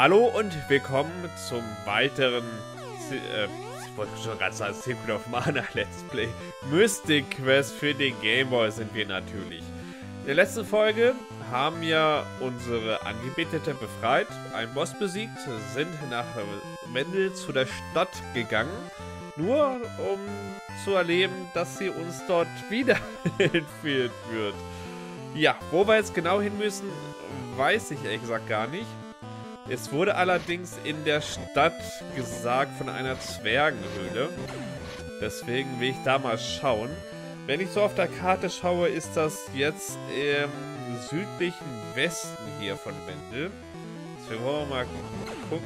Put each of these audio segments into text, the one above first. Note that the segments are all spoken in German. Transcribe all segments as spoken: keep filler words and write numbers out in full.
Hallo und willkommen zum weiteren, äh, ich wollte schon gerade sagen, Secret of Mana Let's Play. Mystic Quest für den Game Boy sind wir natürlich. In der letzten Folge haben wir unsere Angebetete befreit, einen Boss besiegt, sind nach Wendel zu der Stadt gegangen, nur um zu erleben, dass sie uns dort wieder entführt wird. Ja, wo wir jetzt genau hin müssen, weiß ich ehrlich gesagt gar nicht. Es wurde allerdings in der Stadt gesagt von einer Zwergenhöhle. Deswegen will ich da mal schauen. Wenn ich so auf der Karte schaue, ist das jetzt im südlichen Westen hier von Wendel. Deswegen wollen wir mal gucken.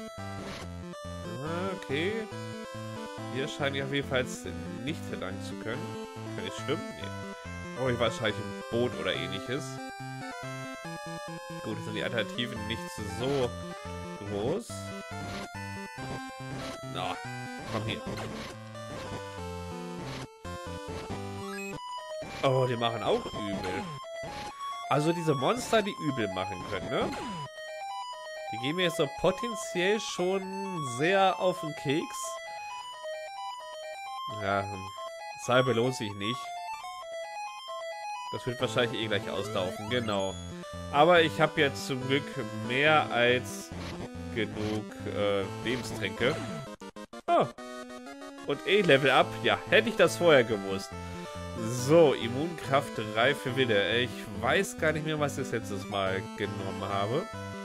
Okay. Hier scheine ich auf jeden Fall nicht lang zu können. Kann ich schwimmen? Nee. Oh, ich wahrscheinlich im Boot oder ähnliches. Gut, sind die Alternativen nicht so groß. Na, komm hier. Oh, die machen auch übel. Also diese Monster, die übel machen können, ne? Die gehen mir jetzt so potenziell schon sehr auf den Keks. Ja, Salbe belohnt sich nicht. Das wird wahrscheinlich eh gleich auslaufen, genau. Aber ich habe jetzt zum Glück mehr als genug äh, Lebenstränke. Oh. Und eh Level Up. Ja, hätte ich das vorher gewusst. So, Immunkraft drei für Wille. Ich weiß gar nicht mehr, was ich das letztes Mal genommen habe.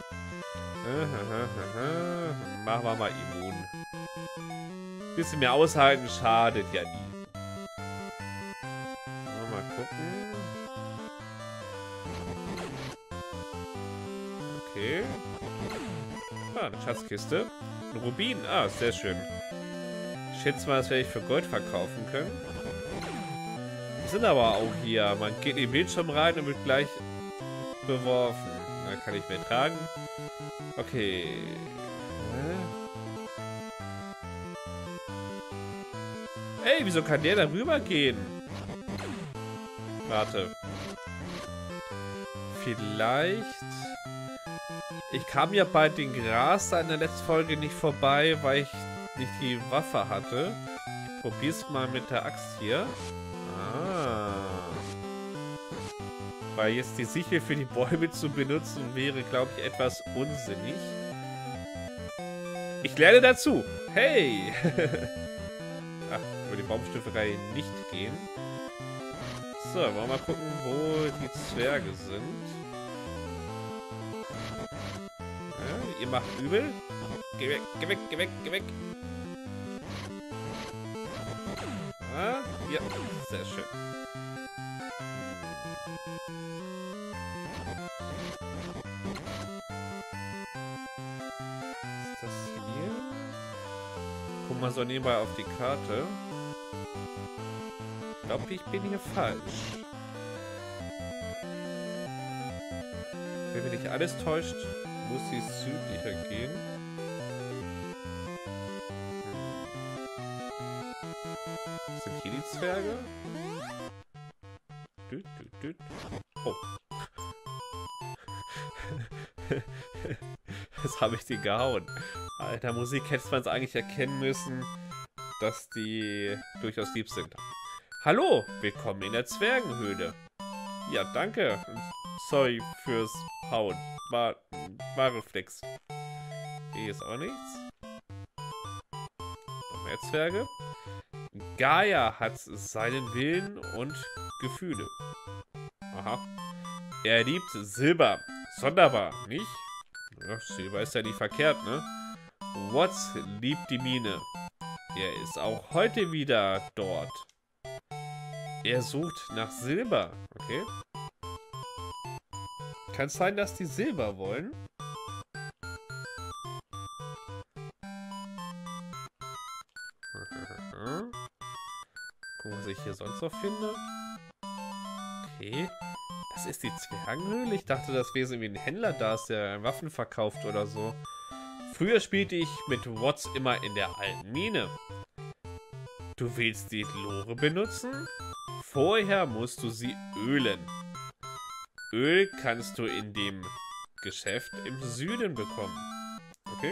Machen wir mal Immun. Bisschen mehr aushalten schadet ja nie. Mal gucken. Okay. Ah, eine Schatzkiste. Ein Rubin. Ah, sehr schön. Ich schätze mal, das werde ich für Gold verkaufen können. Die sind aber auch hier. Man geht in den Bildschirm rein und wird gleich beworfen. Da kann ich mehr tragen. Okay. Ey, wieso kann der da rüber gehen? Warte. Vielleicht... Ich kam ja bei den Gras in der letzten Folge nicht vorbei, weil ich nicht die Waffe hatte. Ich probier's mal mit der Axt hier. Ah. Weil jetzt die Sichel für die Bäume zu benutzen wäre, glaube ich, etwas unsinnig. Ich lerne dazu. Hey! Ach, über die Baumstümpfe kann ich nicht gehen. So, wollen wir mal gucken, wo die Zwerge sind. Ihr macht übel. Geh weg, geh weg, geh weg, geh weg. Ah, ja, sehr schön. Was ist das hier? Guck mal so nebenbei auf die Karte. Ich glaube, ich bin hier falsch. Wenn mich nicht alles täuscht, muss sie südlicher gehen. Hm. Sind hier die Zwerge? Düt, düt, düt. Oh. Jetzt habe ich die gehauen. Alter, Musik hätte man es eigentlich erkennen müssen, dass die durchaus lieb sind. Hallo, willkommen in der Zwergenhöhle. Ja, danke. Sorry fürs Hauen. War, war Reflex. Hier ist auch nichts. Noch mehr Zwerge. Gaia hat seinen Willen und Gefühle. Aha. Er liebt Silber. Sonderbar, nicht? Ja, Silber ist ja nicht verkehrt, ne? Watts liebt die Mine. Er ist auch heute wieder dort. Er sucht nach Silber. Okay. Kann es sein, dass die Silber wollen? Gucken, was ich hier sonst noch finde. Okay. Das ist die Zwergenhöhle? Ich dachte, das wäre irgendwie ein Händler da ist, der Waffen verkauft oder so. Früher spielte ich mit Watts immer in der alten Mine. Du willst die Lore benutzen? Vorher musst du sie ölen. Öl kannst du in dem Geschäft im Süden bekommen. Okay.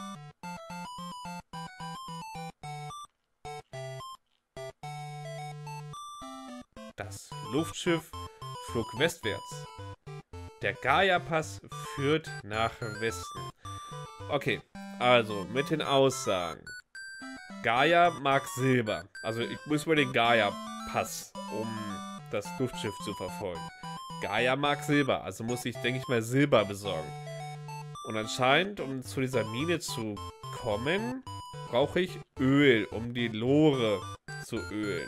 Das Luftschiff flog westwärts. Der Gaia-Pass führt nach Westen. Okay, also mit den Aussagen. Gaia mag Silber. Also ich muss über den Gaia-Pass, um das Luftschiff zu verfolgen. Gaia mag Silber, also muss ich, denke ich mal, Silber besorgen. Und anscheinend, um zu dieser Mine zu kommen, brauche ich Öl, um die Lore zu ölen.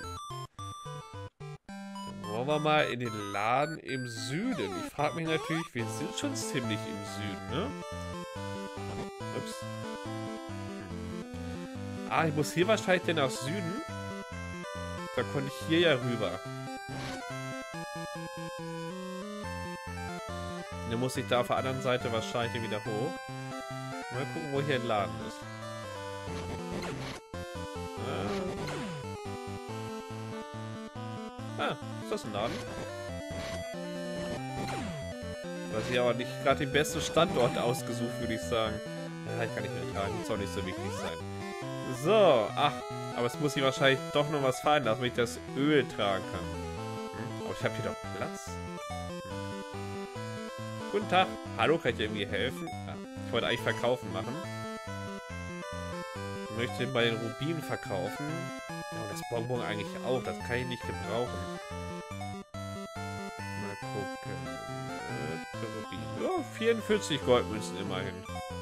Wollen wir mal in den Laden im Süden. Ich frage mich natürlich, wir sind schon ziemlich im Süden, ne? Ups. Ah, ich muss hier wahrscheinlich denn nach Süden. Da konnte ich hier ja rüber. Dann muss ich da auf der anderen Seite wahrscheinlich wieder hoch. Mal gucken, wo hier ein Laden ist. Ah, ah ist das ein Laden? Das ist ja aber nicht gerade den besten Standort ausgesucht, würde ich sagen. Ja, ich kann nicht mehr tragen, soll nicht so wichtig sein. So, ach, aber es muss hier wahrscheinlich doch noch was fallen, dass ich das Öl tragen kann. Hm, aber ich habe hier doch Platz. Hm. Guten Tag. Hallo, kann ich dir irgendwie helfen? Ah, ich wollte eigentlich verkaufen machen. Ich möchte bei den Rubinen verkaufen. Ja, und das Bonbon eigentlich auch. Das kann ich nicht gebrauchen. Mal gucken. Äh, Rubin. Oh, vierundvierzig Goldmünzen immerhin.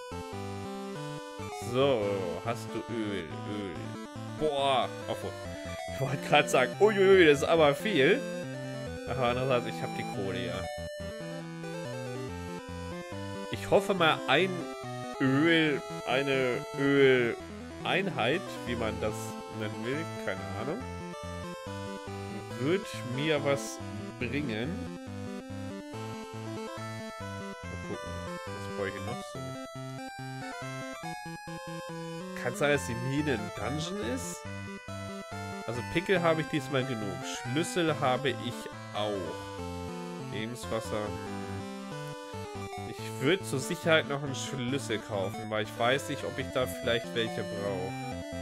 So, hast du Öl? Öl. Boah. Obwohl. Ich wollte gerade sagen, uiuiui, das ist aber viel. Aber andererseits, ich habe die Kohle, ja. Ich hoffe mal, ein Öl, eine Öleinheit, wie man das nennen will, keine Ahnung, wird mir was bringen. Mal gucken, was brauche ich noch so? Kann es sein, dass die Mine ein Dungeon ist? Also Pickel habe ich diesmal genug. Schlüssel habe ich auch. Lebenswasser. Ich würde zur Sicherheit noch einen Schlüssel kaufen, weil ich weiß nicht, ob ich da vielleicht welche brauche.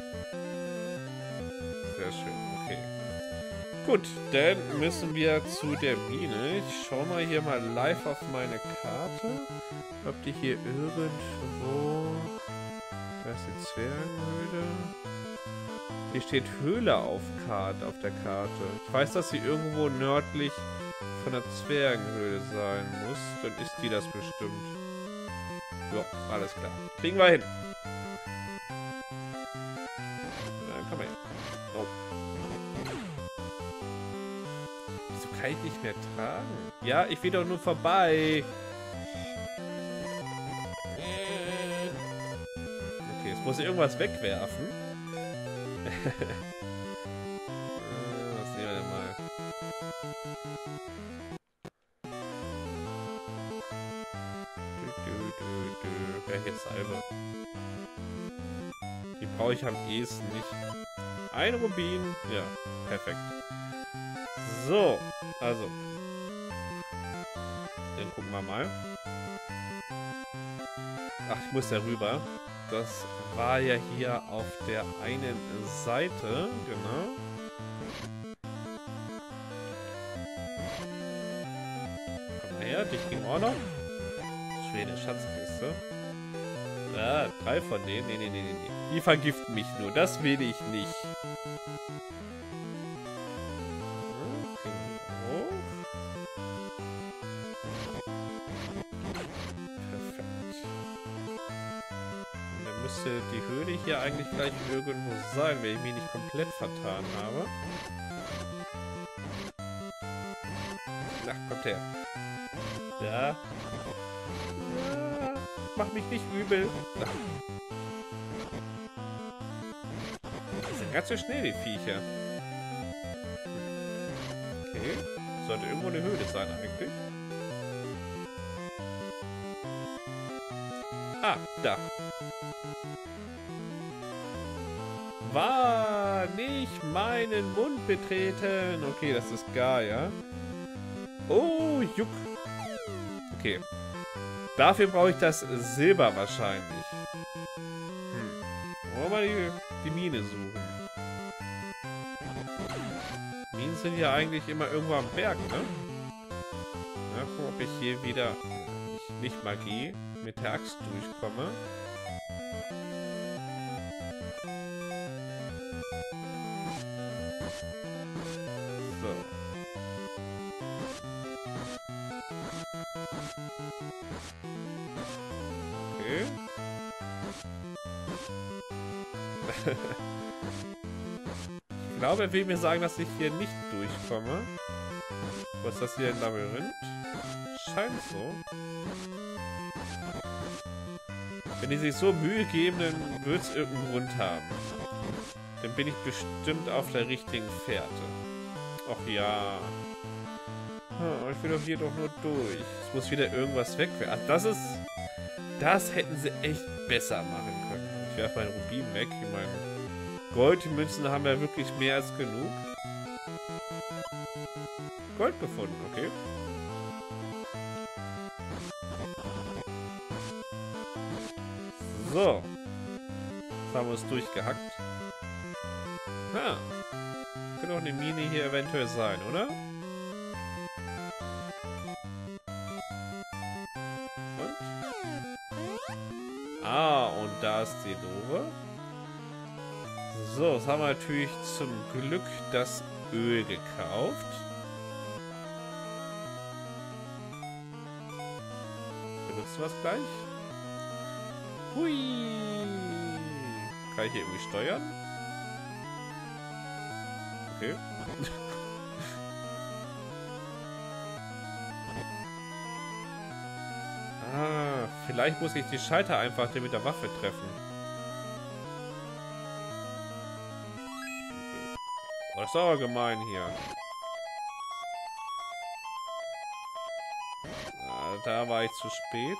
Sehr schön, okay. Gut, dann müssen wir zu der Mine. Ich schaue mal hier mal live auf meine Karte. Ob die hier irgendwo... Da ist die Zwergenhöhle. Hier steht Höhle auf, Karte, auf der Karte. Ich weiß, dass sie irgendwo nördlich von der Zwergenhöhle sein muss. Dann ist die das bestimmt. Ja, alles klar. Kriegen wir hin. Dann kann man hin. Oh. Wieso kann ich nicht mehr tragen? Ja, ich will doch nur vorbei. Okay, jetzt muss ich irgendwas wegwerfen. äh, was nehmen wir denn mal? Welche Salbe? Die brauche ich am ehesten nicht. Ein Rubin. Ja, perfekt. So, also. Dann gucken wir mal. Ach, ich muss ja rüber. Das war ja hier auf der einen Seite. Genau. Komm mal her, dich ging auch noch. Schwere Schatzkiste. Ah, drei von denen. Nee, nee, nee, nee, nee. Die vergiften mich nur. Das will ich nicht. Okay, hoch. Perfekt. Und dann müsste die Höhle hier eigentlich gleich irgendwo sein, wenn ich mich nicht komplett vertan habe. Na, kommt her. Ja. Mach mich nicht übel. Die sind ganz so schnell, die Viecher. Okay. Sollte irgendwo eine Höhle sein eigentlich. Ah, da. War nicht meinen Mund betreten. Okay, das ist Gaia. Oh, Juck. Okay. Dafür brauche ich das Silber wahrscheinlich. Nochmal die, die Mine suchen. Minen sind ja eigentlich immer irgendwo am Berg, ne? Ja, gucken, ob ich hier wieder nicht, nicht Magie mit der Axt durchkomme. So. Okay. Ich glaube, er will mir sagen, dass ich hier nicht durchkomme. Was ist das hier, ein Labyrinth? Scheint so. Wenn die sich so Mühe geben, dann wird es irgendeinen Grund haben. Dann bin ich bestimmt auf der richtigen Fährte. Ach ja. Hm, ich will doch hier doch nur durch. Es muss wieder irgendwas weg werden. Ach, das ist... Das hätten sie echt besser machen können. Ich werfe meinen Rubin weg. Ich meine, Goldmünzen haben wir wirklich mehr als genug. Gold gefunden, okay. So. Jetzt haben wir es durchgehackt. Ah. Könnte auch eine Mine hier eventuell sein, oder? Und? Ah, und da ist die Lore. So, jetzt haben wir natürlich zum Glück das Öl gekauft. Benutzen wir es gleich? Hui! Kann ich hier irgendwie steuern? Okay. Ah, vielleicht muss ich die Schalter einfach mit der Waffe treffen. Das ist aber gemein hier. Ah, da war ich zu spät.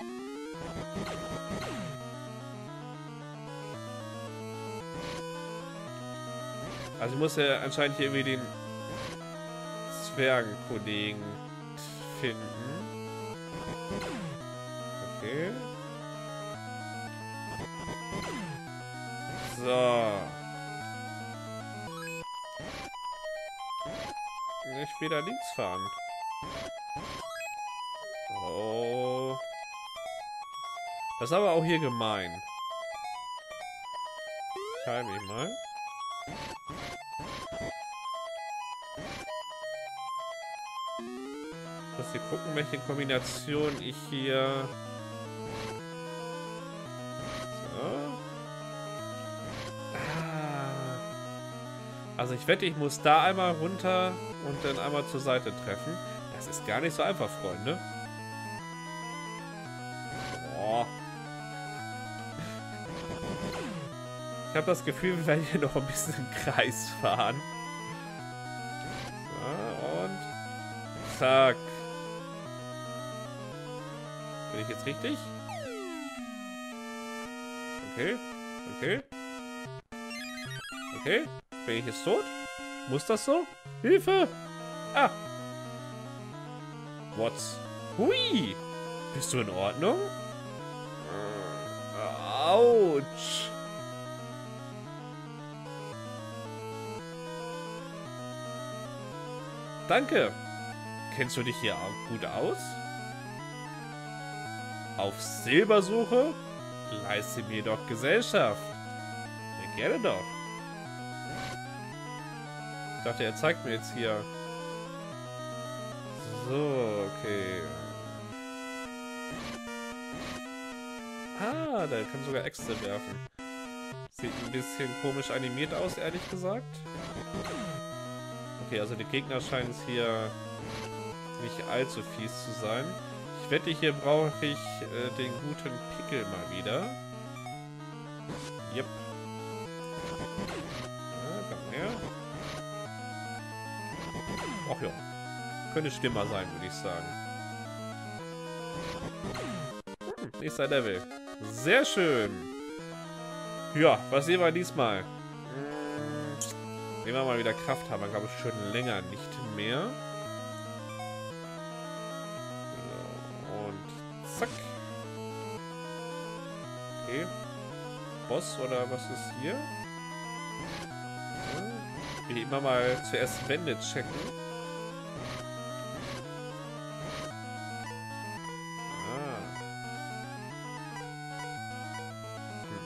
Also ich muss ja anscheinend hier irgendwie den Zwergenkollegen finden. Okay. So. Ich will da links fahren. Oh. Das ist aber auch hier gemein. Time ich mal. Ich muss hier gucken, welche Kombination ich hier... So. Ah. Also ich wette, ich muss da einmal runter und dann einmal zur Seite treffen. Das ist gar nicht so einfach, Freunde. Boah. Ich habe das Gefühl, wir werden hier noch ein bisschen im Kreis fahren. So, und... Zack. Bin ich jetzt richtig? Okay. Okay. Okay. Bin ich jetzt tot? Muss das so? Hilfe! Ah! What's? Hui! Bist du in Ordnung? Autsch! Danke! Kennst du dich hier auch gut aus? Auf Silbersuche? Leiste mir doch Gesellschaft. Ja, gerne doch. Ich dachte, er zeigt mir jetzt hier. So, okay. Ah, der kann sogar Äxte werfen. Sieht ein bisschen komisch animiert aus, ehrlich gesagt. Okay, also die Gegner scheinen es hier nicht allzu fies zu sein. Ich wette, hier brauche ich äh, den guten Pickel mal wieder. Yep. Ja, komm her. Ach ja. Könnte schlimmer sein, würde ich sagen. Hm, nächster Level. Sehr schön. Ja, was sehen wir diesmal? Nehmen wir mal wieder Kraft haben, glaube ich, schon länger nicht mehr. So, und zack. Okay. Boss oder was ist hier? Wie immer mal zuerst Wände checken. Ah. Hm.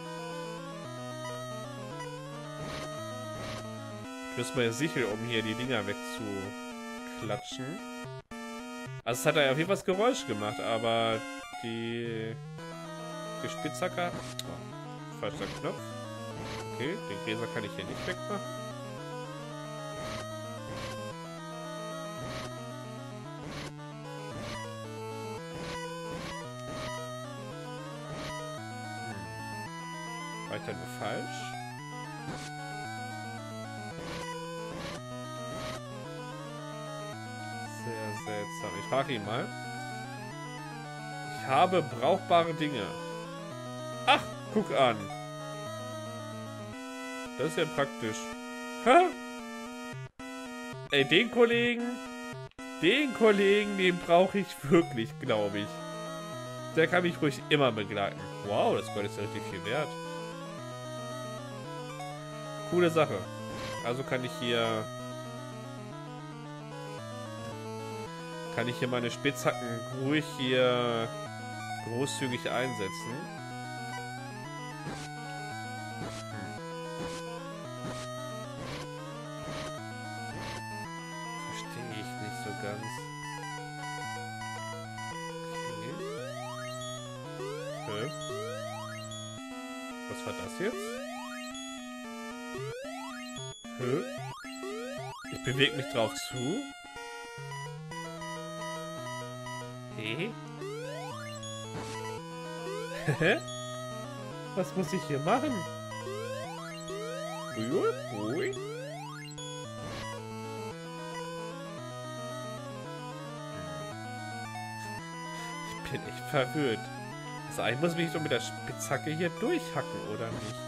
Ich muss mal sicher, um hier die Dinger wegzuklatschen. Also es hat ja auf jeden Fall das Geräusch gemacht, aber die, die Spitzhacke... Oh, falscher Knopf. Okay, den Gräser kann ich hier nicht wegmachen. Weiter nur falsch. Sehr seltsam. Ich frage ihn mal. Ich habe brauchbare Dinge. Ach, guck an. Das ist ja praktisch. Hä? Ey, den Kollegen, den Kollegen, den brauche ich wirklich, glaube ich. Der kann mich ruhig immer begleiten. Wow, das Gold ist ja richtig viel wert. Coole Sache. Also kann ich hier... Kann ich hier meine Spitzhacken ruhig hier großzügig einsetzen. Verstehe ich nicht so ganz. Okay. Okay. Was war das jetzt? Hä? Ich bewege mich drauf zu. Hä? Hä? Was muss ich hier machen? Ui, ui. Ich bin echt verwirrt. Also eigentlich muss ich mich doch mit der Spitzhacke hier durchhacken, oder nicht?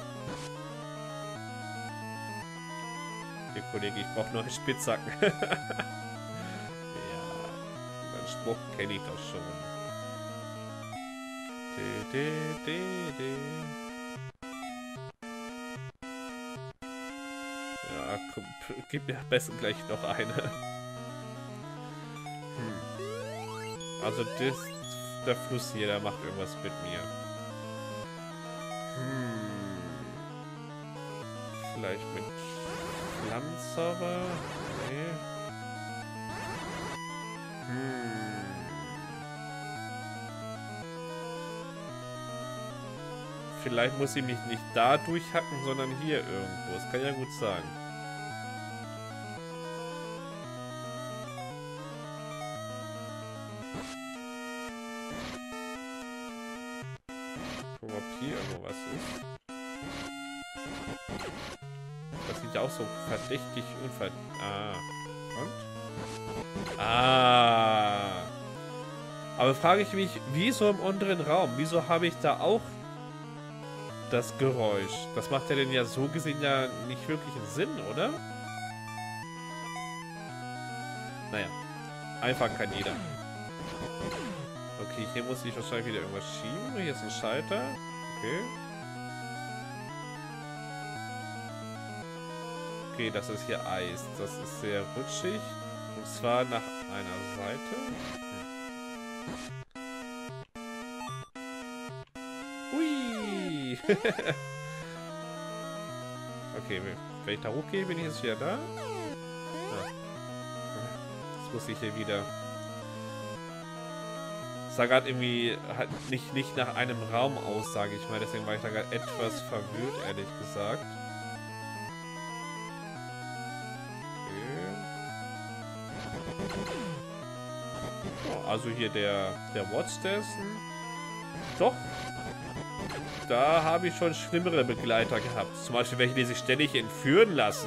Der Kollege, ich brauche neue Spitzhacken. Ja, den Spruch kenne ich doch schon. De, de, de, de. Ja, komm, gib mir am besten gleich noch eine. Hm. Also das, der Fluss hier, der macht irgendwas mit mir. Hm. Vielleicht mit Flammenzauber? Nee. Hm. Vielleicht muss ich mich nicht da durchhacken, sondern hier irgendwo. Das kann ja gut sein. Guck mal, ob hier irgendwo was ist. Das sieht ja auch so verdächtig unverd... Ah. Und? Ah. Aber frage ich mich, wieso im unteren Raum? Wieso habe ich da auch das Geräusch? Das macht ja denn ja so gesehen ja nicht wirklich einen Sinn, oder? Naja. Einfach kann jeder. Okay, hier muss ich wahrscheinlich wieder irgendwas schieben. Hier ist ein Schalter. Okay. Okay, das ist hier Eis. Das ist sehr rutschig. Und zwar nach einer Seite. Hm. Hui! Okay, wenn ich da hochgehe, bin ich jetzt wieder da. Ah. Jetzt muss ich hier wieder... Das sah gerade irgendwie halt nicht, nicht nach einem Raum aus, sage ich mal. Deswegen war ich da gerade etwas verwirrt, ehrlich gesagt. Also hier der, der Watch Station. Doch. Da habe ich schon schlimmere Begleiter gehabt. Zum Beispiel welche, die sich ständig entführen lassen.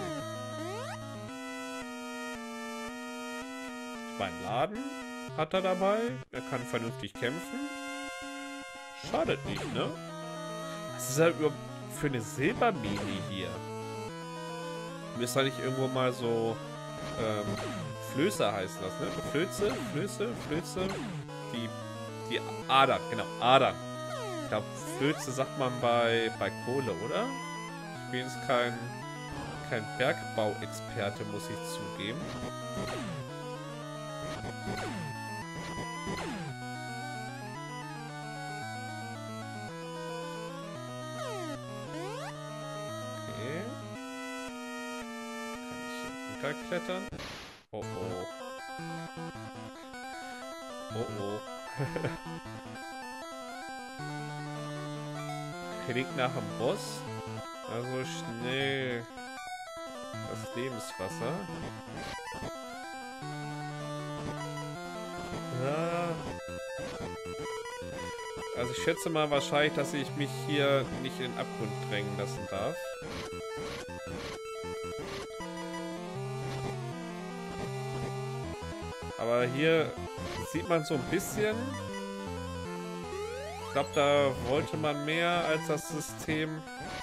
Beim Laden hat er dabei. Er kann vernünftig kämpfen. Schadet nicht, ne? Was ist halt überhaupt für eine Silbermine hier? Müsste da nicht irgendwo mal so... Ähm, Flöße heißt das, ne? Flöze, Flöße, Flöze. Die, die Adern, genau, Adern. glaube, Flöze sagt man bei, bei Kohle, oder? Ich bin jetzt kein, kein Bergbauexperte, muss ich zugeben. Okay. Kann ich hier runterklettern? Oh oh. Oh oh. Klingt nach dem Boss. Also schnell das Lebenswasser. Ja. Also ich schätze mal wahrscheinlich, dass ich mich hier nicht in den Abgrund drängen lassen darf. Aber hier sieht man so ein bisschen. Ich glaube, da wollte man mehr als das System.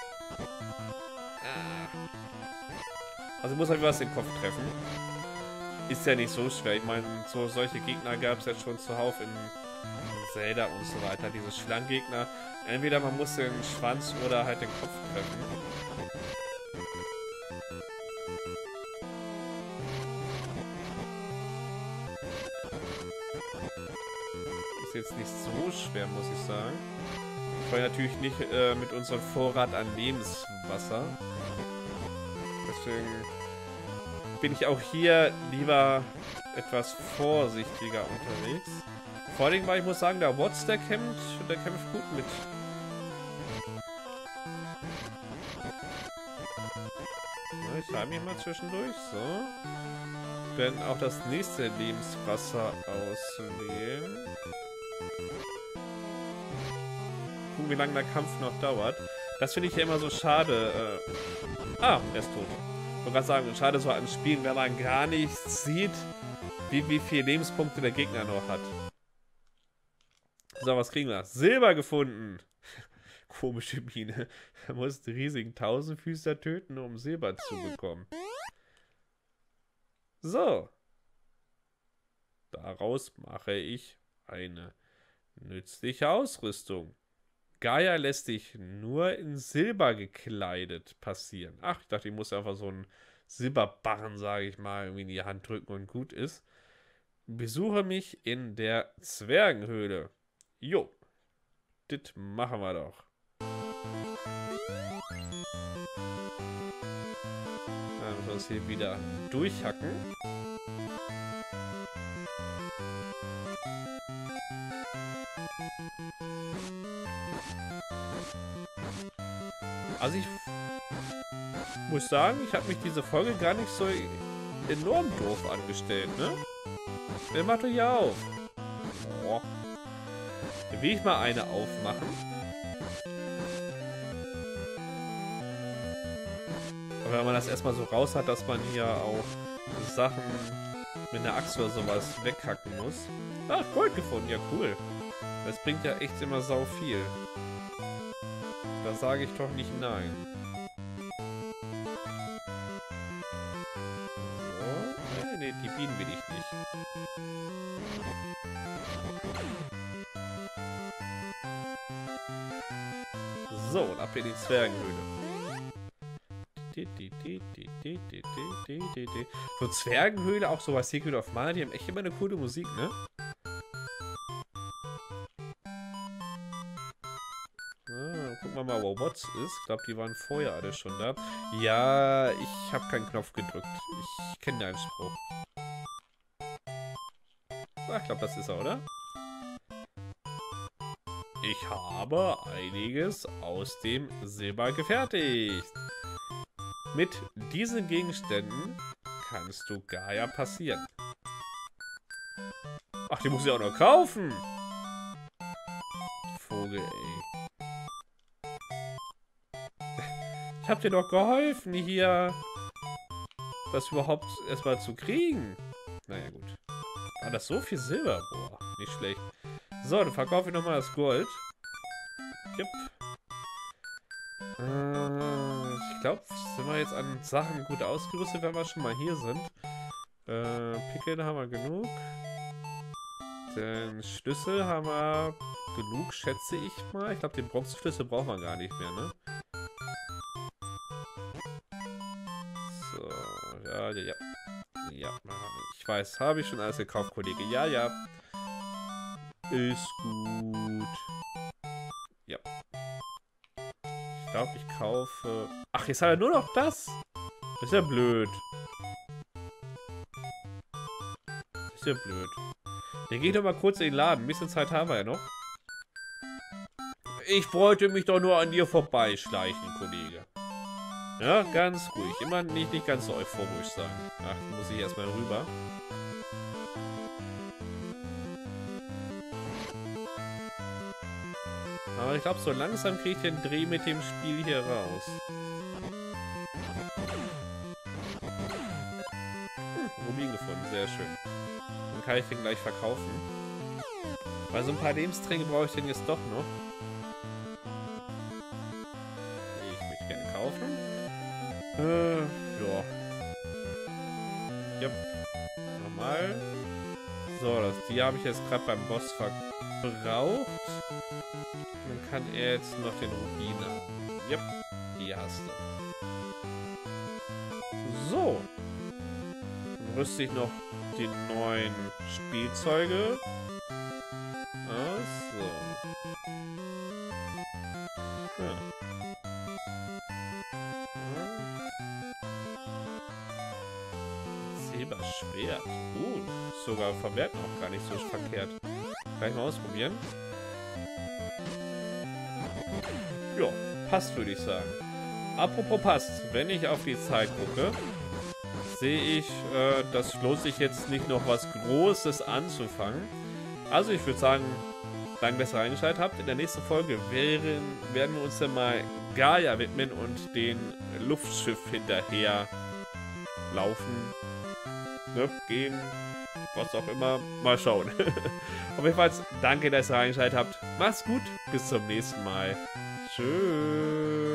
Also muss halt was den Kopf treffen. Ist ja nicht so schwer. Ich meine, so solche Gegner gab es ja schon zuhauf in Zelda und so weiter. Diese Schlangengegner. Entweder man muss den Schwanz oder halt den Kopf treffen. Ist jetzt nicht so schwer, muss ich sagen. Ich wollte natürlich nicht äh, mit unserem Vorrat an Lebenswasser. Deswegen bin ich auch hier lieber etwas vorsichtiger unterwegs. Vor allem, weil ich muss sagen, der Watts, der kämpft, der kämpft gut mit. Na, ich halte mich mal zwischendurch, so. Werden auch das nächste Lebenswasser auswählen. Gucken, wie lange der Kampf noch dauert. Das finde ich ja immer so schade. Äh ah, er ist tot. Ich wollte gerade sagen, schade so an Spielen, wenn man gar nicht sieht, wie, wie viele Lebenspunkte der Gegner noch hat. So, was kriegen wir? Silber gefunden! Komische Mine. Er muss den riesigen Tausendfüßler töten, um Silber zu bekommen. So. Daraus mache ich eine nützliche Ausrüstung. Gaia lässt sich nur in Silber gekleidet passieren. Ach, ich dachte, ich muss einfach so einen Silberbarren, sage ich mal, irgendwie in die Hand drücken und gut ist. Besuche mich in der Zwergenhöhle. Jo, das machen wir doch. Dann müssen wir uns hier wieder durchhacken. Also ich muss sagen, ich habe mich diese Folge gar nicht so enorm doof angestellt, ne? Wer macht doch hier auf? Oh. Dann will ich mal eine aufmachen. Aber wenn man das erstmal so raus hat, dass man hier auch Sachen mit einer Axt oder sowas weghacken muss. Ach, Gold gefunden, ja cool. Das bringt ja echt immer sau viel. Da sage ich doch nicht nein. So. Nee, nee, die Bienen will ich nicht. So, und ab in die Zwergenhöhle. So Zwergenhöhle, auch so bei Secret of Mana, die haben echt immer eine coole Musik, ne? Gucken wir mal, wo Watts ist. Ich glaube, die waren vorher alle schon da. Ja, ich habe keinen Knopf gedrückt. Ich kenne deinen Spruch. Ah, ich glaube, das ist er, oder? Ich habe einiges aus dem Silber gefertigt. Mit diesen Gegenständen kannst du Gaia passieren. Ach, die muss ich auch noch kaufen. Vogel, ey. Ich hab dir doch geholfen, hier das überhaupt erstmal zu kriegen. Naja, gut. War das so viel Silber? Boah, nicht schlecht. So, dann verkaufe ich nochmal das Gold. Jupp. Äh, ich glaube, sind wir jetzt an Sachen gut ausgerüstet, wenn wir schon mal hier sind. Äh, Pickeln haben wir genug. Den Schlüssel haben wir genug, schätze ich mal. Ich glaube, den Bronzeschlüssel brauchen wir gar nicht mehr, ne? So, ja, ja, ja. Ja, ich weiß, habe ich schon alles gekauft, Kollege. Ja, ja. Ist gut. Ja. Ich glaube, ich kaufe... Ach, jetzt hat er nur noch das? Das ist ja blöd. Das ist ja blöd. Dann geh doch mal kurz in den Laden. Ein bisschen Zeit haben wir ja noch. Ich wollte mich doch nur an dir vorbeischleichen, Kollege. Ja, ganz ruhig. Immer nicht, nicht ganz so euphorisch sein. Ach, muss ich erstmal rüber. Aber ich glaube, so langsam kriege ich den Dreh mit dem Spiel hier raus. Hm, Rubin gefunden, sehr schön. Dann kann ich den gleich verkaufen. Weil so ein paar Lebenstränke brauche ich den jetzt doch noch. Ich möchte gerne kaufen. Äh, ja. Ja. Nochmal. So, das, die habe ich jetzt gerade beim Boss verbraucht. Dann kann er jetzt noch den Rubin haben. Yep, die hast du. So. Dann rüste ich noch die neuen Spielzeuge. Achso. Ja. Silberschwert. Uh, sogar verwerten auch gar nicht so verkehrt. Gleich mal ausprobieren. Ja, passt, würde ich sagen. Apropos passt, wenn ich auf die Zeit gucke, sehe ich, äh, das lohnt sich jetzt nicht noch was Großes anzufangen. Also ich würde sagen, danke, dass ihr reingeschaltet habt. In der nächsten Folge werden, werden wir uns dann mal Gaia widmen und den Luftschiff hinterher laufen, ne, gehen, was auch immer. Mal schauen. Auf jeden Fall danke, dass ihr reingeschaltet habt. Macht's gut, bis zum nächsten Mal. Tschüss.